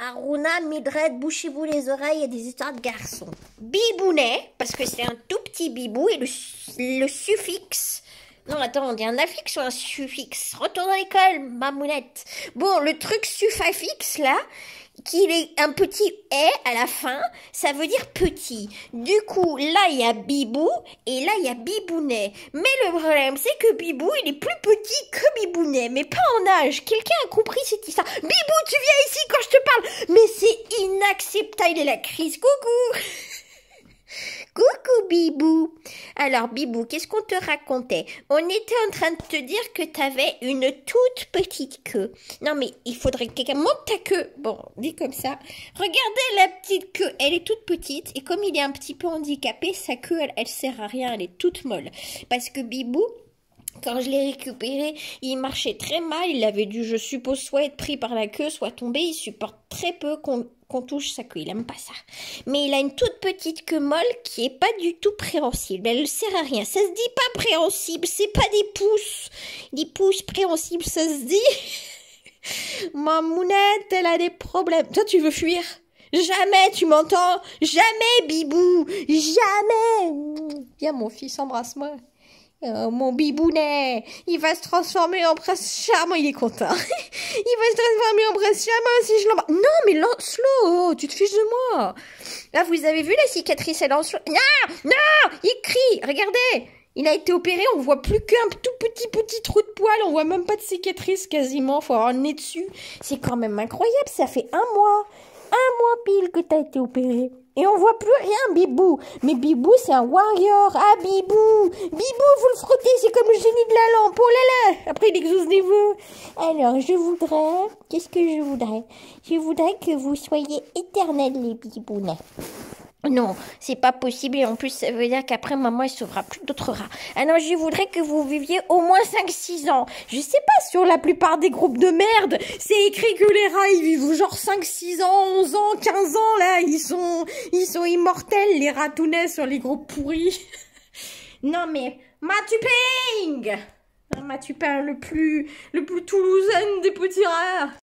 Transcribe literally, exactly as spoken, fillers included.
Aruna, Mildred, bouchez-vous les oreilles, il y a des histoires de garçons. Bibounet, parce que c'est un tout petit bibou, et le, le suffixe... Non, attends, on dit un affix ou un suffixe? Retourne à l'école, mamounette. Bon, le truc suffix, là, qu'il est un petit « est » à la fin, ça veut dire petit. Du coup, là, il y a bibou, et là, il y a bibounet. Mais le problème, c'est que bibou, il est plus petit que bibounet, mais pas en âge. Quelqu'un a compris cette histoire? Bibou, tu viens ici quand je te parle. Mais c'est inacceptable, il est la crise. Coucou. Coucou Bibou. Alors Bibou, qu'est-ce qu'on te racontait? On était en train de te dire que t'avais une toute petite queue. Non mais il faudrait que quelqu'un monte ta queue. Bon, dit comme ça. Regardez la petite queue, elle est toute petite et comme il est un petit peu handicapé, sa queue elle, elle sert à rien, elle est toute molle. Parce que Bibou, quand je l'ai récupéré, il marchait très mal, il avait dû, je suppose, soit être pris par la queue, soit tomber, il supporte très peu qu'on qu'on touche sa queue, il aime pas ça. Mais il a une toute petite queue molle qui est pas du tout préhensible, elle ne sert à rien. Ça se dit pas préhensible, c'est pas des pouces. Des pouces préhensibles, ça se dit. Mamounette, elle a des problèmes. Toi, tu veux fuir? Jamais, tu m'entends? Jamais, Bibou, jamais. Viens, mon fils, embrasse-moi. Oh, mon bibounet, il va se transformer en prince charmant, il est content. Il va se transformer en prince charmant si je l'embrasse. Non, mais Lancelot, tu te fiches de moi. Là, vous avez vu la cicatrice à Lancelot? Non, non, il crie, regardez. Il a été opéré, on voit plus qu'un tout petit petit trou de poil, on voit même pas de cicatrice quasiment, faut avoir le nez dessus. C'est quand même incroyable, ça fait un mois. Un mois pile que t'as été opéré. Et on voit plus rien, Bibou. Mais Bibou, c'est un warrior. Ah, Bibou. Bibou, vous le frottez, c'est comme le génie de la lampe. Oh là là. Après, il exauce des vœux. Alors, je voudrais... Qu'est-ce que je voudrais? Je voudrais que vous soyez éternels, les bibounets. Non, c'est pas possible et en plus ça veut dire qu'après maman elle sauvera plus d'autres rats. Alors je voudrais que vous viviez au moins cinq six ans. Je sais pas, sur la plupart des groupes de merde, c'est écrit que les rats ils vivent genre cinq six ans, onze ans, quinze ans là, ils sont ils sont immortels les ratounets sur les groupes pourris. Non mais Matuping, Matupin le plus le plus toulousain des petits rats.